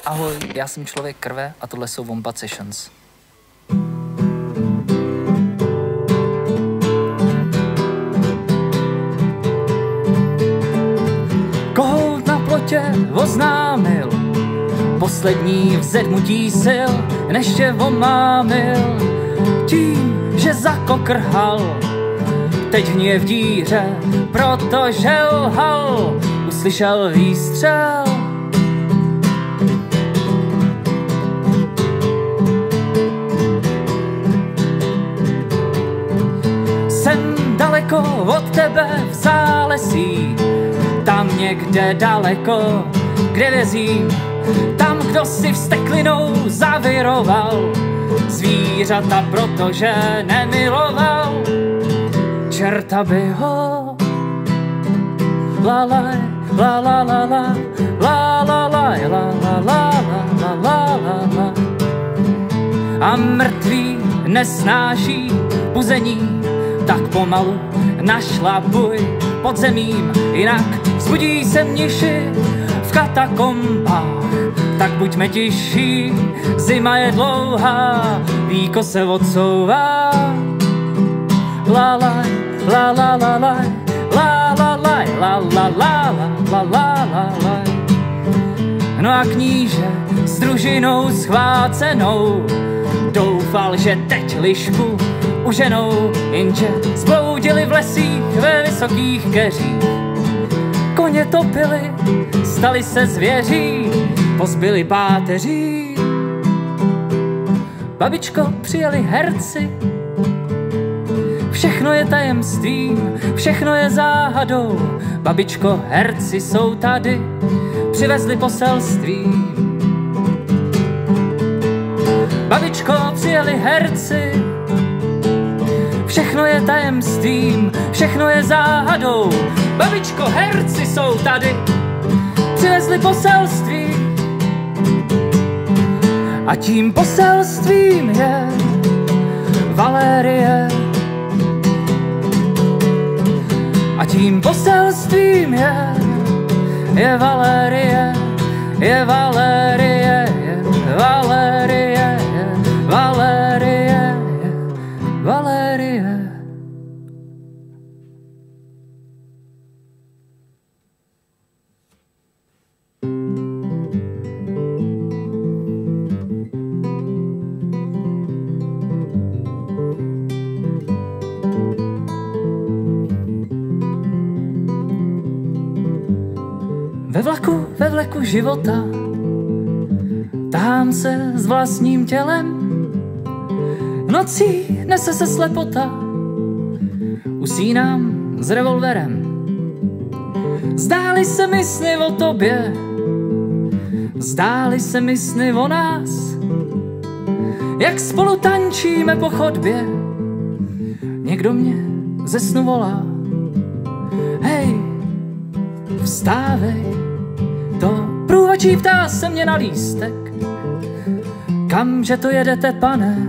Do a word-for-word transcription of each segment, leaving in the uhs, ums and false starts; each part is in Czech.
Ahoj, já jsem Člověk krve a tohle jsou Wombat Sessions. Kohout na plotě oznámil poslední vzedmutí sil, než tě omámil tím, že zakokrhal. Teď hníje v díře, protože lhal, uslyšel výstřel. Jsem daleko od tebe v zálesí, tam někde daleko, kde vězím, tam, kdo si vzteklinou zaviroval zvířata, protože nemiloval. Čerta by ho la la la la la la la la la la la la la la la. A mrtví nesnáší puzení, tak pomalu našlapuj pod zemím, jinak vzbudí se mniši v katakombách. Tak buďme tiší, zima je dlouhá, víko se odsouvá. La la la la la la la la la la la la la la la. No a kníže s družinou schvácenou doufal, že teď lišku uženou, jenže zbloudili v lesích ve vysokých keřích. Koně topili, stali se zvěří, pozbyli páteří. Babičko, přijeli herci, všechno je tajemstvím, všechno je záhadou. Babičko, herci jsou tady, přivezli poselství. Babičko, přijeli herci, všechno je tajemstvím, všechno je záhadou. Babičko, herci jsou tady, přivezli poselství. A tím poselstvím je Valérie. A tím poselstvím je, je Valérie, je Valérie, je Valérie, je Valérie, je Valérie. Ve vlaku, ve vleku života tahám se s vlastním tělem. Nocí nese se slepota, usínám s revolverem. Zdály se mi sny o tobě, zdály se mi sny o nás, jak spolu tančíme po chodbě. Někdo mě ze snu volá, hej, vstávej. To průvačí ptá se mě na lístek, kamže to jedete, pane?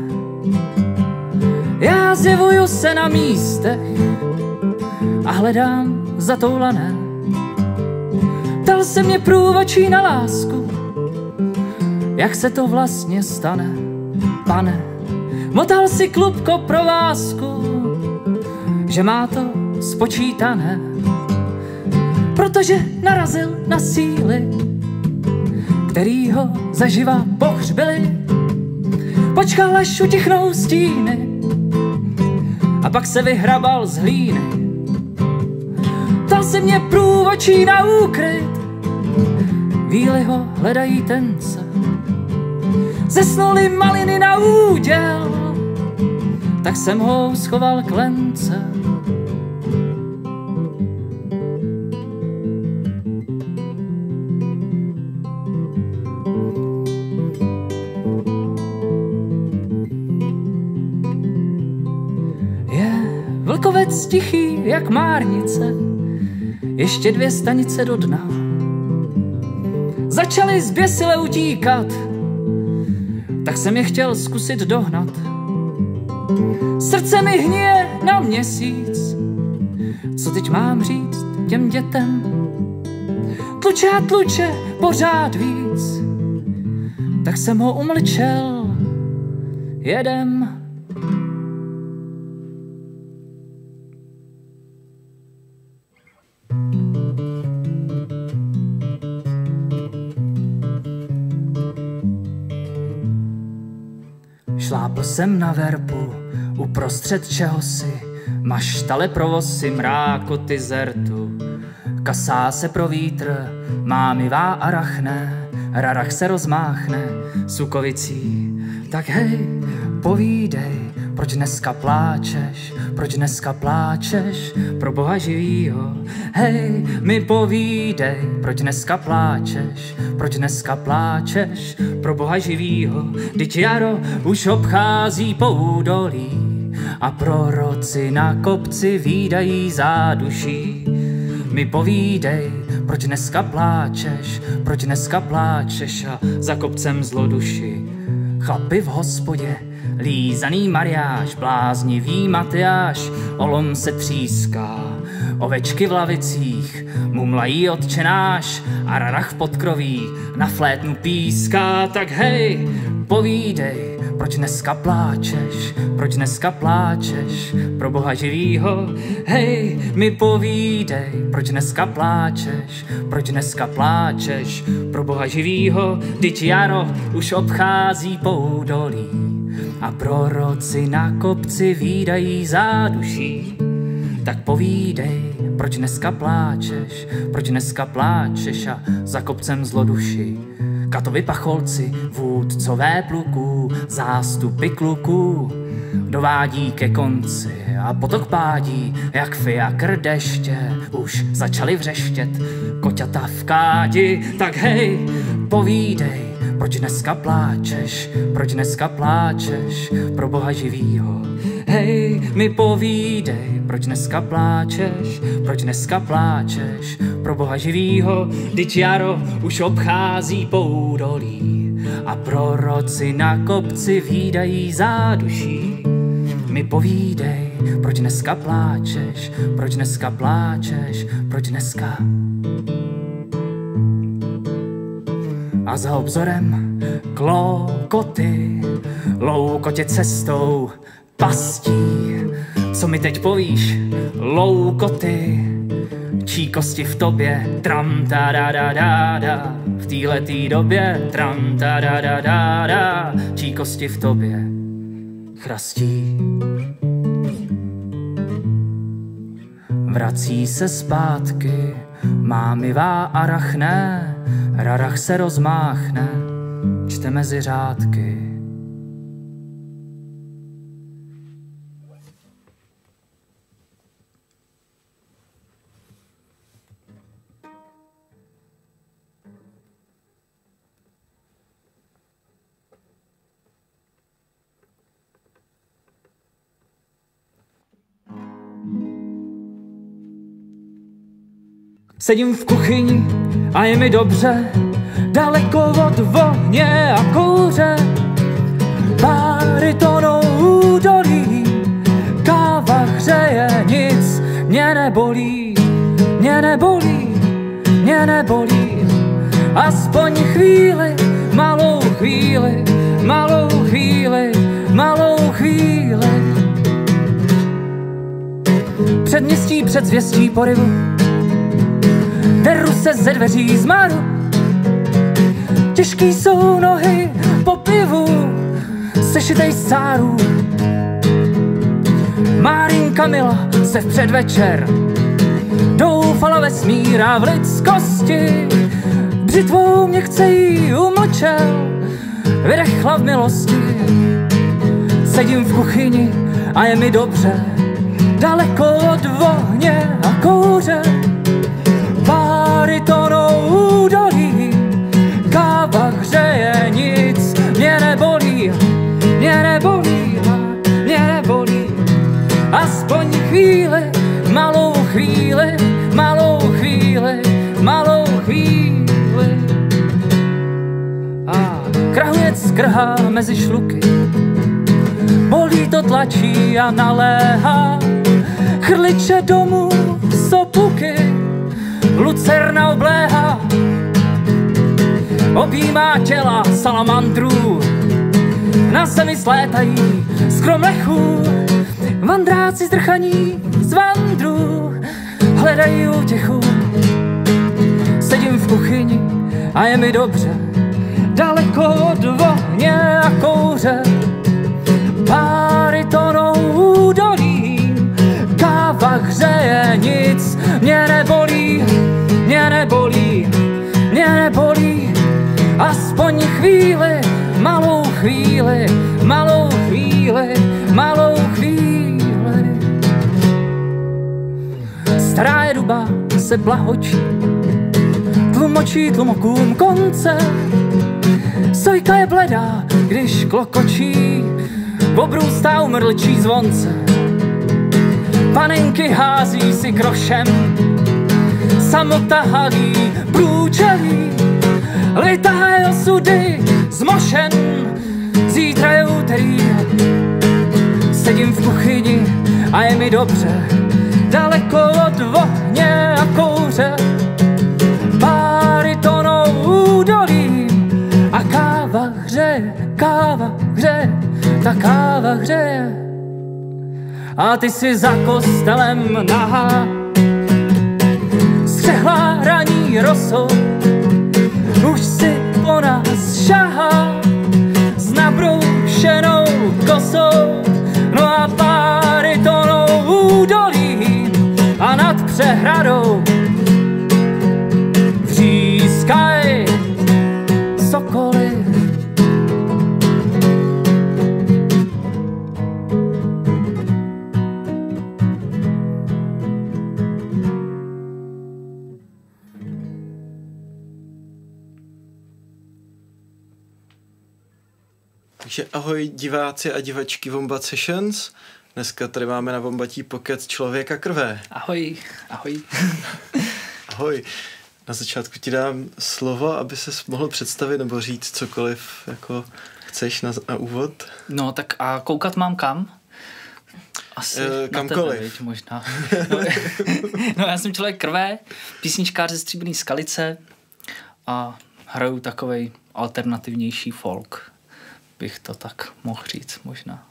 Já zjevuju se na místech a hledám zatoulané. Ptal se mě průvačí na lásku, jak se to vlastně stane, pane? Motal si klubko provázku, že má to spočítané, protože narazil na síly, který ho zaživa pohřbili. Počkal, až utichnou stíny a pak se vyhrabal z hlíny. Ptal se mě průvočí na úkryt, víly ho hledají tence. Zesnuly maliny na úděl, tak jsem ho schoval k lence. Vlkovec tichý jak márnice, ještě dvě stanice do dna. Začali zběsile utíkat, tak jsem je chtěl zkusit dohnat. Srdce mi hníje na měsíc, co teď mám říct těm dětem? Tluče a tluče pořád víc, tak jsem ho umlčel. Jedem. Šlápl jsem na verbu, uprostřed čehosi, maštale provosy, mrákoty zertu. Kasá se pro vítr, mámivá a rachne, rarach se rozmáchne sukovicí. Tak hej, povídej, proč dneska pláčeš, proč dneska pláčeš pro Boha živýho. Hej, mi povídej, proč dneska pláčeš, proč dneska pláčeš pro Boha živýho. Vždyť jaro už obchází po údolí a proroci na kopci vídají záduší. Mi povídej, proč dneska pláčeš, proč dneska pláčeš a za kopcem zloduši. Chlapi v hospodě, lízaný Mariáš, bláznivý Matyáš, olom se tříská. Ovečky v lavicích mumlají odčenáš a rarach v podkroví na flétnu píská. Tak hej, povídej, proč dneska pláčeš, proč dneska pláčeš pro Boha živýho. Hej, mi povídej, proč dneska pláčeš, proč dneska pláčeš pro Boha živýho. Vždyť jaro už obchází po údolí a proroci na kopci vídají záduší. Tak povídej, proč dneska pláčeš, proč dneska pláčeš a za kopcem zloduši. Katovi pacholci, vůdcové pluků, zástupy kluků dovádí ke konci a potok pádí, jak fiakr deště, už začali vřeštět koťata v kádi. Tak hej, povídej, proč dneska pláčeš, proč dneska pláčeš pro Boha živýho. Hej, mi povídej, proč dneska pláčeš, proč dneska pláčeš pro Boha živýho. Vždyť jaro už obchází po údolí a proroci na kopci vídají záduší. Mi povídej, proč dneska pláčeš, proč dneska pláčeš, proč dneska. A za obzorem klokoty, loukotě cestou pastí. Co mi teď povíš, loukoty, čí kosti v tobě, tram ta da da da da, v téhletý době, tram ta da da da da, čí kosti v tobě chrastí. Vrací se zpátky, mámivá a rachne, rarach se rozmáchne, čte mezi řádky. Sedím v kuchyni a je mi dobře, daleko od voně a kouře. Páry tonou údolí, káva hřeje, nic mě nebolí, mě nebolí, mě nebolí. Aspoň chvíli, malou chvíli, malou chvíli, malou chvíli. Předměstí předzvěstí poryvu, deru se ze dveří zmaru. Těžký jsou nohy po pivu, sešitej z cárů. Márinka Mila se v předvečer doufala vesmíra v lidskosti. Břitvou mě chce jí umlčel, vydechla v milosti. Sedím v kuchyni a je mi dobře, daleko od vohně a kouře. Páry tonou údolí, káva hřeje, nic mě nebolí, mě nebolí, mě nebolí. Aspoň chvíli, malou chvíli, malou chvíli, malou chvíli. A krahujec krhá mezi šluky, bolí to tlačí a naléhá. Chrliče domů, sopuky, lucerna obléhá. objímá těla salamandrů. Na zemi slétají z kromlechů, vandráci zdrchaní z vandrů hledají útěchu. Sedím v kuchyni a je mi dobře, daleko od ohně a kouře. Páry tonou údolím, káva hřeje, nic mě nebolí, mě nebolí, mě nebolí. Aspoň chvíli, malou chvíli, malou chvíli, malou chvíli. Stará je duba se blahočí, tlumočí tlumokům konce. Sojka je bledá, když klokočí, obrůstá umrlčí zvonce. Panenky hází si krošem, samota halí, průčelí, litá je osudy zmošen, zítra je úterý. Sedím v kuchyni a je mi dobře, daleko od ohně a kouře. Páry tonou údolím a káva hřeje, káva hřeje, ta káva hřeje. A ty si za kostelem nahá, střehlá raní rosou, už si po nás šahá s nabroušenou kosou. No a páry tonou údolím a nad přehradou vřískaj sokoly. Takže ahoj diváci a divačky Wombat Sessions. Dneska tady máme na Wombatí pokec Člověka krve. Ahoj, ahoj. Ahoj. Na začátku ti dám slovo, aby ses mohl představit nebo říct cokoliv, jako chceš na, na úvod. No tak a koukat mám kam? Asi e, kamkoliv. Na tebe, viď, možná. No, no já jsem Člověk krve, písničkář ze Stříbrný skalice a hraju takovej alternativnější folk. Bych to tak mohl říct možná.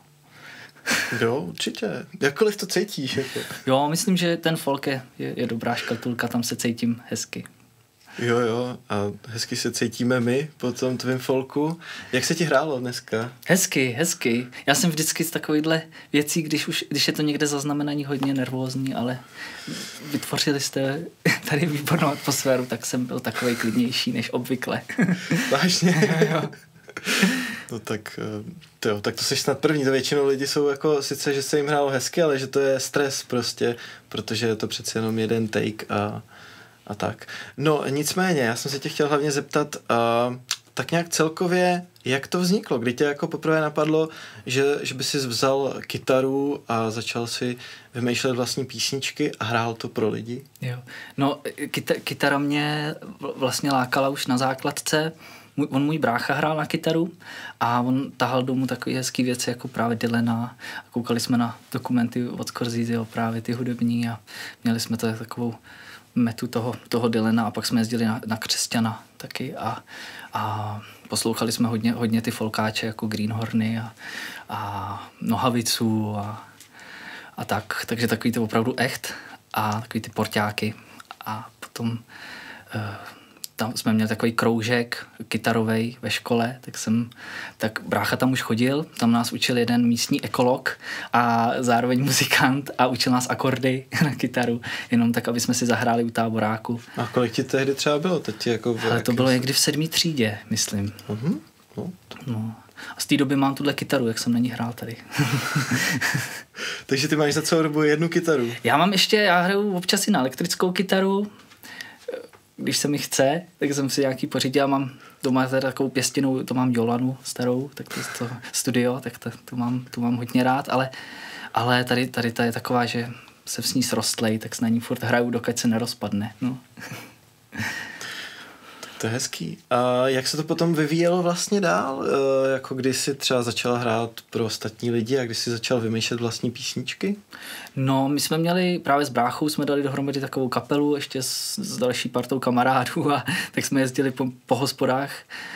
Jo, určitě. Jakkoliv to cítíš. Jako. Jo, myslím, že ten folk je, je, je dobrá škatulka, tam se cítím hezky. Jo, jo, a hezky se cítíme my po tom tvém folku. Jak se ti hrálo dneska? Hezky, hezky. Já jsem vždycky z takovýchhle věcí, když, už, když je to někde zaznamenaný hodně nervózní, ale vytvořili jste tady výbornou atmosféru, tak jsem byl takovej klidnější než obvykle. Vážně? Jo. No tak, tyjo, tak to jsi snad první, to většinou lidi jsou jako, sice, že se jim hrálo hezky, ale že to je stres prostě, protože je to přece jenom jeden take a, a tak. No nicméně, já jsem se tě chtěl hlavně zeptat, uh, tak nějak celkově, jak to vzniklo, kdy tě jako poprvé napadlo, že, že by si vzal kytaru a začal si vymýšlet vlastní písničky a hrál to pro lidi? Jo, no kyta- kytara mě vlastně lákala už na základce. Můj, on můj brácha hrál na kytaru a on tahal domů takový hezký věci jako právě Dylana a koukali jsme na dokumenty od Scorseseho, právě ty hudební a měli jsme to takovou metu toho, toho Dylana a pak jsme jezdili na, na Křesťana taky a, a poslouchali jsme hodně, hodně ty folkáče jako Greenhorny a, a Nohavicu a, a tak, takže takový to opravdu echt a takový ty porťáky a potom uh, tam jsme měli takový kroužek kytarovej ve škole, tak jsem, tak brácha tam už chodil, tam nás učil jeden místní ekolog a zároveň muzikant a učil nás akordy na kytaru, jenom tak, aby jsme si zahráli u táboráku. A kolik ti tehdy třeba bylo? Teď jako Ale to bylo někdy v sedmý třídě, myslím. Uh-huh. No. No. A z té doby mám tuhle kytaru, jak jsem na ní hrál tady. Takže ty máš za celou dobu jednu kytaru? Já mám ještě, já hraju občas i na elektrickou kytaru, když se mi chce, tak jsem si nějaký pořídil, mám doma takovou pěstinou, to mám Jolanu starou, tak to, to studio, tak to, to, mám, to mám hodně rád, ale, ale tady, tady ta je taková, že se s ní srostlej, tak s na ní furt hraju, dokud se nerozpadne. No. To je hezký. A jak se to potom vyvíjelo vlastně dál? E, jako když jsi třeba začala hrát pro ostatní lidi a když jsi začal vymýšlet vlastní písničky? No, my jsme měli, právě s bráchou jsme dali dohromady takovou kapelu ještě s, s další partou kamarádů a tak jsme jezdili po, po hospodách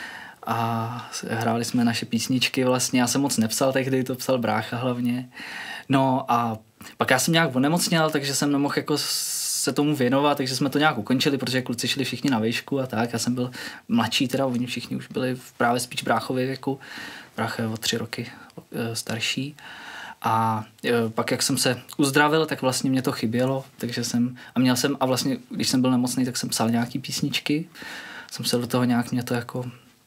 a hráli jsme naše písničky vlastně. Já jsem moc nepsal tehdy, to psal brácha hlavně. No a pak já jsem nějak onemocněl, takže jsem nemohl jako se tomu věnovat, takže jsme to nějak ukončili, protože kluci šli všichni na výšku a tak. Já jsem byl mladší, teda oni všichni už byli právě spíš bráchově věku. Brácha je o tři roky starší. A pak, jak jsem se uzdravil, tak vlastně mě to chybělo, takže jsem, a měl jsem, a vlastně, když jsem byl nemocný, tak jsem psal nějaký písničky. Jsem se do toho nějak mě to jako,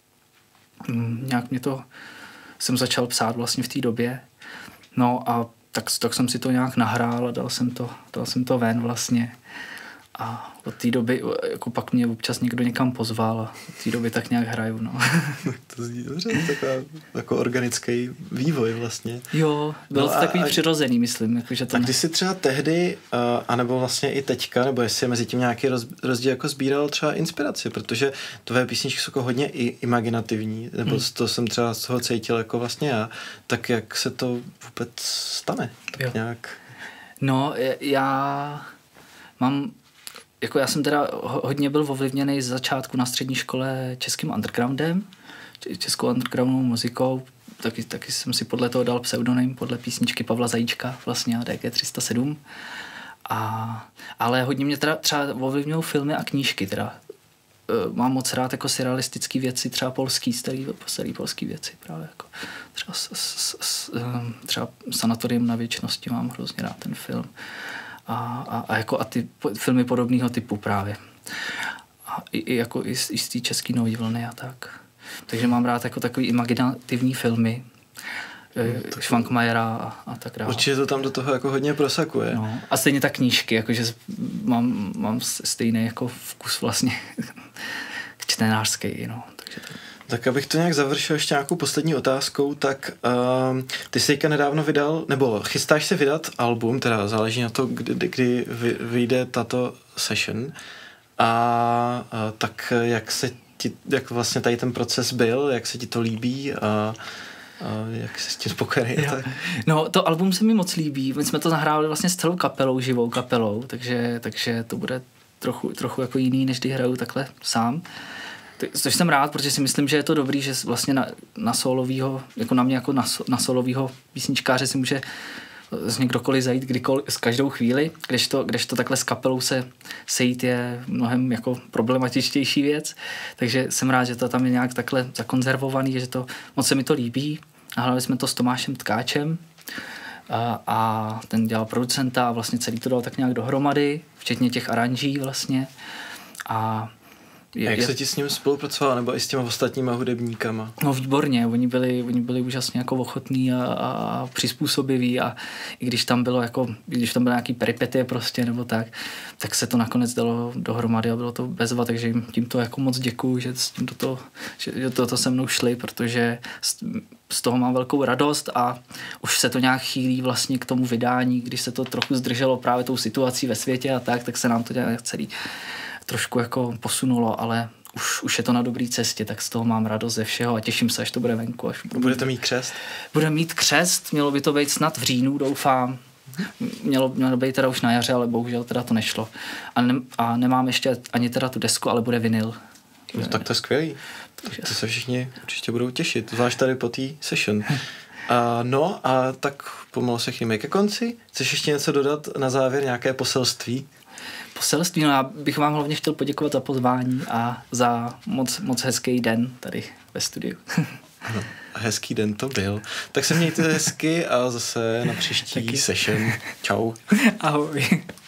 nějak mě to, jsem začal psát vlastně v té době. No a tak, tak jsem si to nějak nahrál a dal jsem to, dal jsem to ven vlastně. A od té doby, jako pak mě občas někdo někam pozval a od té doby tak nějak hraju, no. To zní dobře, taková, jako organický vývoj vlastně. Jo, bylo no to a, takový a, přirozený, myslím. Jako, že to a ne... když jsi třeba tehdy, uh, anebo vlastně i teďka, nebo jestli je mezi tím nějaký roz, rozdíl, jako sbíral třeba inspiraci, protože tvoje písničky jsou jako hodně i imaginativní, nebo hmm. to jsem třeba z toho cítil jako vlastně já, tak jak se to vůbec stane? Tak jo. nějak... No, já mám... Jako já jsem teda hodně byl ovlivněný z začátku na střední škole českým undergroundem, českou undergroundovou muzikou, taky, taky jsem si podle toho dal pseudonym, podle písničky Pavla Zajíčka, vlastně D G tři sta sedm. A, ale hodně mě teda třeba ovlivňují filmy a knížky, teda. Mám moc rád jako surrealistické věci, třeba polský, starý, starý polský věci, právě jako třeba, s, s, s, třeba Sanatorium na věčnosti, mám hrozně rád ten film. A, a, a, jako, a ty filmy podobného typu právě. A i, i, jako, i, i z té české nový vlny a tak. Takže mám rád jako takový imaginativní filmy. No, Švankmajera a, a tak dále. Určitě to tam do toho jako hodně prosakuje. No, a stejně tak knížky, jakože mám, mám stejný jako vkus vlastně čtenářský. No, takže tak. Tak abych to nějak završil ještě nějakou poslední otázkou, tak uh, ty jsi nedávno vydal, nebo chystáš se vydat album, teda záleží na to, kdy, kdy vyjde tato session. A uh, tak jak se ti, jak vlastně tady ten proces byl, jak se ti to líbí a uh, jak jsi s tím spokojený? No, to album se mi moc líbí. My jsme to nahrávali vlastně s celou kapelou, živou kapelou, takže, takže to bude trochu, trochu jako jiný, než když hraju takhle sám. Což jsem rád, protože si myslím, že je to dobrý, že vlastně na, na solovýho, jako na mě jako na, na solovýho písničkáře si může z někdokoliv zajít kdykoliv, z každou chvíli, kdežto, kdežto takhle s kapelou se sejít je mnohem jako problematičtější věc, takže jsem rád, že to tam je nějak takhle zakonzervovaný, že to, moc se mi to líbí. Nahrávali jsme to s Tomášem Tkáčem a, a ten dělal producenta a vlastně celý to dal tak nějak dohromady, včetně těch aranží vlastně. A Je, jak je... se ti s ním spolupracoval, nebo i s těma ostatníma hudebníkama? No výborně, oni byli, oni byli úžasně jako ochotní a, a přizpůsobiví a i když tam bylo jako, když tam byly nějaký peripetie prostě nebo tak, tak se to nakonec dalo dohromady a bylo to bezva, takže jim tímto jako moc děkuju, že s tím toto, že toto se mnou šli, protože z, z toho mám velkou radost a už se to nějak chýlí vlastně k tomu vydání, když se to trochu zdrželo právě tou situací ve světě a tak, tak se nám to nějak celý trošku jako posunulo, ale už, už je to na dobré cestě, tak z toho mám radost ze všeho a těším se, až to bude venku. Až budu... Budete mít křest? Budeme mít křest, mělo by to být snad v říjnu, doufám. Mělo, mělo být teda už na jaře, ale bohužel teda to nešlo. A, ne, a nemám ještě ani teda tu desku, ale bude vinyl. No, tak to je skvělý. Takže... To se všichni určitě budou těšit, zvlášť tady po té session. Uh, no a tak pomalu se chýlíme ke konci. Chceš ještě něco dodat na závěr, nějaké poselství? Poselství, no já bych vám hlavně chtěl poděkovat za pozvání a za moc, moc hezký den tady ve studiu. No, hezký den to byl. Tak se mějte hezky a zase na příští session. Čau. Ahoj.